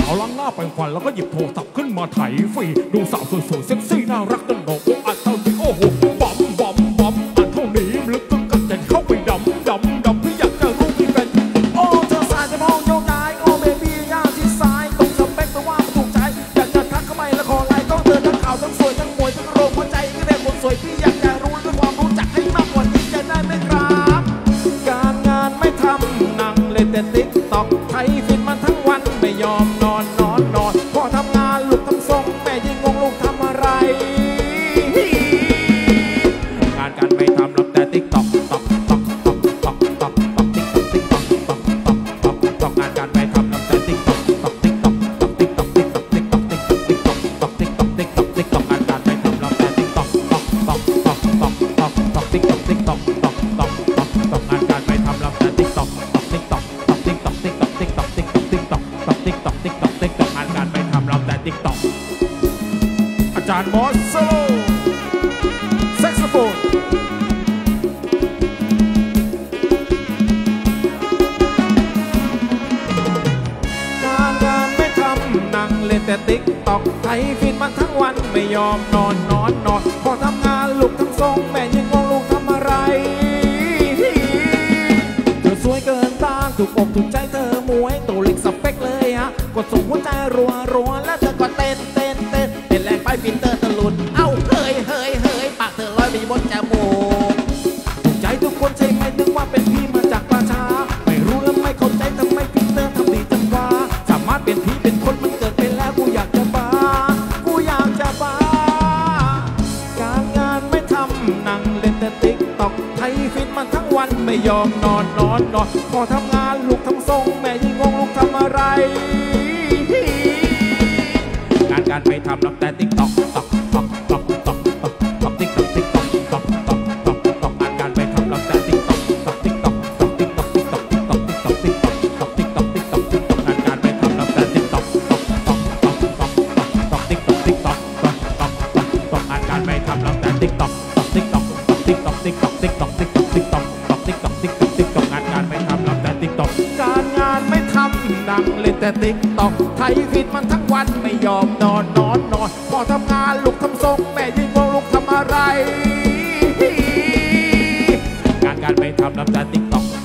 เอาล้างหน้าแปรงฟันแล้วก็หยิบโทรศัพท์ขึ้นมาไถฟีดูสาวสวยๆเซ็กซี่น่ารักกันโหนกอัดเท่านี้โอ้โหบอมบอมบอมอัดเท่านี้ลึกก็จะเข้าไปดำดำดำพี่อยากจะรู้ที่เป็นโอ้เธอสายจะมองโยกย้ายโอ้เบบี้ย่างที่ซ้ายตรงสเปคแต่ว่าไม่ถูกใจอยากจะทักเข้าไปแล้วขอไลน์ก็เธอทั้งข่าวทั้งสวยทั้งมวยทั้งโรคหัวใจที่ได้คนสวยพี่อยากจะรู้ด้วยความรู้จักให้มากกว่านี้จะได้ไหมครับการงานไม่ทำนั่งเล่นแต่ติ๊กต็อกไทยฟินมันทั้งวันไม่ยอมนอนพอทำงานลูกทำทรงแม่ยิ่งงงลูกทำอะไรงานการไม่ทำรับแต่ติ๊กต็อกตอกตอกตอกตอกตอกตอกติ๊กต็อกติ๊กต็อกตอกตอกตอกตอกงานการไม่ทำรับแต่ติ๊กต็อกตอกติ๊กต็อกตอกติ๊กต็อกติ๊กต็อกติ๊กต็อกติ๊กต็อกตอกติ๊กต็อกติ๊กต็อกติ๊กต็อกงานการไม่ทำรับแต่ติ๊กต็อกตอกตอกตอกตอกตอกตอกติ๊กต็อกติ๊กต็อกตอกตอกตอกตอกงานการไม่ทำรับแต่ติ๊กต็อกตอกติ๊กต็อกตอกติ๊กต็อกติ๊กต็อกติ๊กต็อกติ๊กต็อกติ๊กต็อกตอกติ๊กต็อกติ๊กต็อกติ๊กต็อกงานการไม่ทำรับแต่ติ๊กต็อกอาจารย์มอสโซโลแซกโซโฟนการไม่ทำนั่งเล่นแต่ติ๊กต็อกไถฟินมันทั้งวันไม่ยอมนอนพอทำงานลูกทั้งทรงแม่ยังงงลูกทำอะไรเธอสวยเกินต้านถูกอกถูกใจเธอมวยตัวเล็กสเปคเลยฮะกดส่งหัวใจรัวแล้วเธอก็เต้นแรงไปฟินเตอร์ตะลุนเอ้าเฮ้ยปากเธอลอยไปบนจมูกถูกใจทุกคนใช่ไหมนึกว่าเป็นพี่มาจากป่าช้าไม่รู้แล้วไม่เข้าใจทำไมฟินเตอร์ทำดีจังวะสามารถเป็นพี่เป็นคนมันเกิดไปแล้วกูอยากจะบ้าการงานไม่ทำนั่งเล่นแต่ติ๊กต็อกไทยฟินมันทั้งวันไม่ยอมนอนพอทำงานลูกทำทรงแม่ยิ่งงงลูกทำอะไรงานการไม่ทำรับแต่ติ๊กต็อกตอกติ๊กต็อกติ๊กต็อกตอกงานการไม่ทำรับแต่ติ๊กต็อกตอกติ๊กต็อกงานการไม่ทำรับแต่ติ๊กต็อกตอกติ๊กต็อกงานการไม่ทำรับแต่ติ๊กต็อกงานการไม่ทำรับแต่ติ๊กต็อกการงานไม่ทำนั่งเล่นแต่ติ๊กต็อกไทยฟิตมันทั้งวันไม่ยอมนอนพอทำงานลูกทำทรงแม่ยิ่งงงลูกทำอะไรงานการไม่ทำรับแต่ติ๊กต็อก